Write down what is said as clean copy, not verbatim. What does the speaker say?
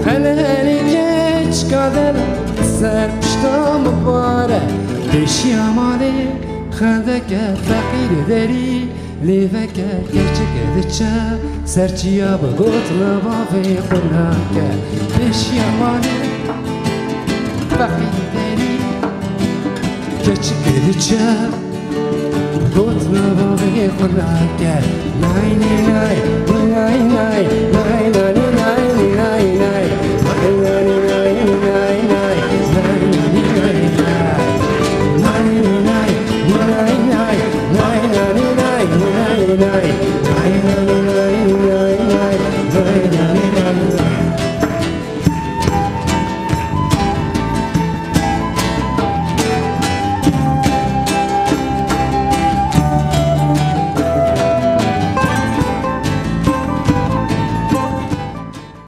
هلالي جيش قادر سر پشتام باره بشی مالی خندك فقير داري ليفك كرشك دچا سرچيا بغوت لبافي خناك بشي مالی فقير داري كرشك دچا بغوت لبافي خناك ناي ناي ناي ناي ناي